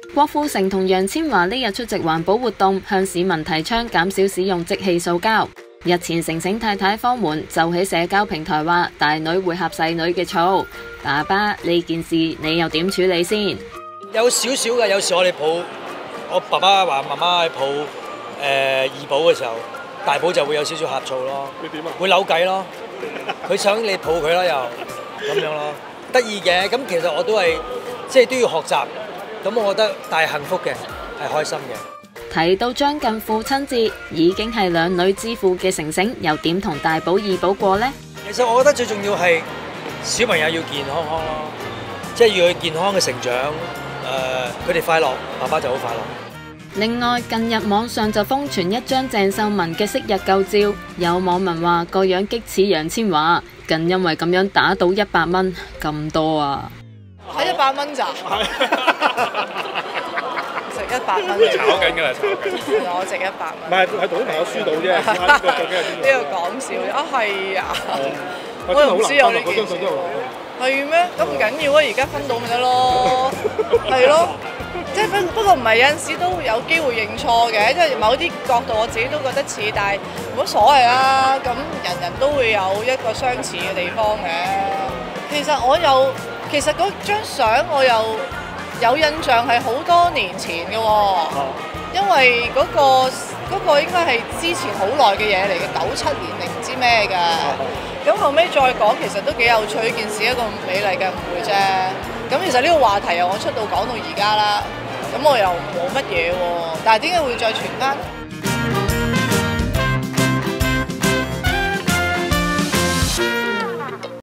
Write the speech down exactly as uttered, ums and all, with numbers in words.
郭富城同楊千嬅呢日出席環保活動，向市民提倡減少使用即棄塑膠。日前城城太太方門就喺社交平台話大女會呷細女嘅醋，爸爸呢件事你又點處理先？ 有少少嘅，有時我哋抱我爸爸話媽媽去抱誒、呃、二寶嘅時候，大寶就會有少少呷醋咯。 會點啊？ 會扭計咯，佢想你抱佢啦，又咁樣咯，得意嘅。咁其實我都係即係都要學習，咁我覺得大幸福嘅，係開心嘅。 提到將近父親節，已經係兩女之父嘅城城，又點同大寶二寶過呢？ 其實我覺得最重要係小朋友要健康康咯，即係要佢健康嘅成長，誒佢哋快樂，爸爸就好快樂。 另外，近日網上就瘋傳一張鄭秀文嘅昔日舊照，有網民話個樣激似楊千嬅，更因為咁樣打到一百蚊咁多啊！ 睇一百蚊咋？值一百蚊。 炒緊㗎啦，炒緊。 我值一百蚊。 唔係係同啲朋友輸到啫，呢個究竟係邊個？ 呢個講笑啊，係啊！ 我又唔知有呢件事。 係咩？咁唔緊要啊，而家分到咪得咯，係咯。即係不不過唔係有陣時都有機會認錯嘅，即係某啲角度我自己都覺得似，但係冇乜所謂啦。咁人人都會有一個相似嘅地方嘅。其實我有，其實嗰張相我又有印象係好多年前嘅喎，因為嗰個嗰個應該係之前好耐嘅嘢嚟嘅，九七年定唔知咩嘅。咁後尾再講，其實都幾有趣，呢件事一個美麗嘅誤會啫。咁其實呢個話題由我出道講到而家啦，咁我又冇乜嘢喎，但係點解會再傳翻？